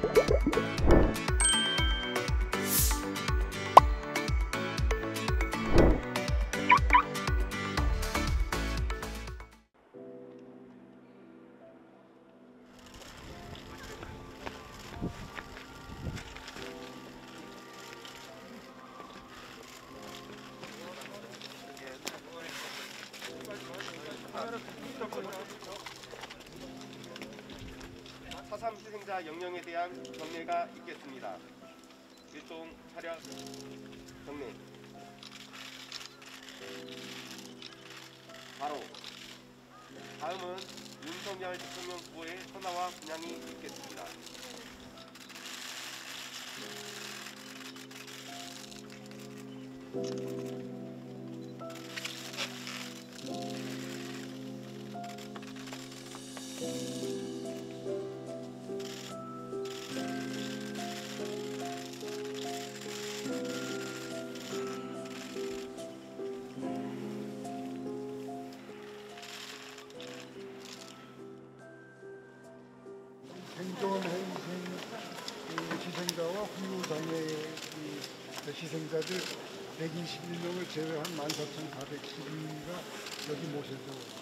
사.3 희생자 영령에 대한 경례가 있겠습니다. 일동 차렷 경례. 바로 다음은 윤석열 대통령 후보의 선화와 분향이 있겠습니다. 생존 희생자와 후유 장애의 희생자들 121명을 제외한 14,412가 여기 모셔져